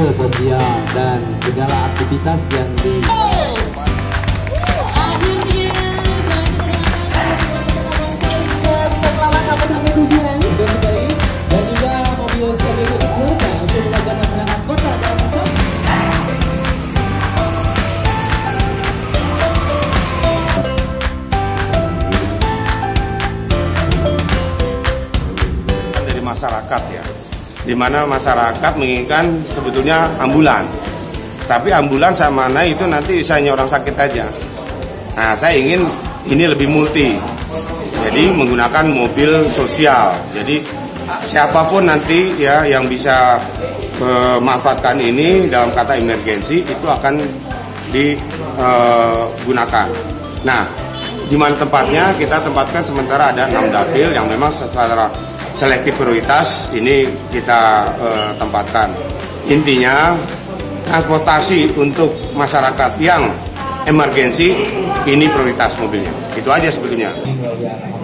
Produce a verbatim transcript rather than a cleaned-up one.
mobil sosial dan segala aktivitas yang di masyarakat ya, di mana masyarakat menginginkan sebetulnya ambulan, tapi ambulan sama mana itu nanti misalnya orang sakit aja. Nah, saya ingin ini lebih multi, jadi menggunakan mobil sosial. Jadi siapapun nanti ya yang bisa memanfaatkan ini dalam kata emergensi itu akan digunakan. Nah, di mana tempatnya kita tempatkan sementara ada enam dapil yang memang secara selektif prioritas ini kita eh, tempatkan. Intinya transportasi untuk masyarakat yang emergensi ini prioritas mobilnya. Itu aja sebetulnya.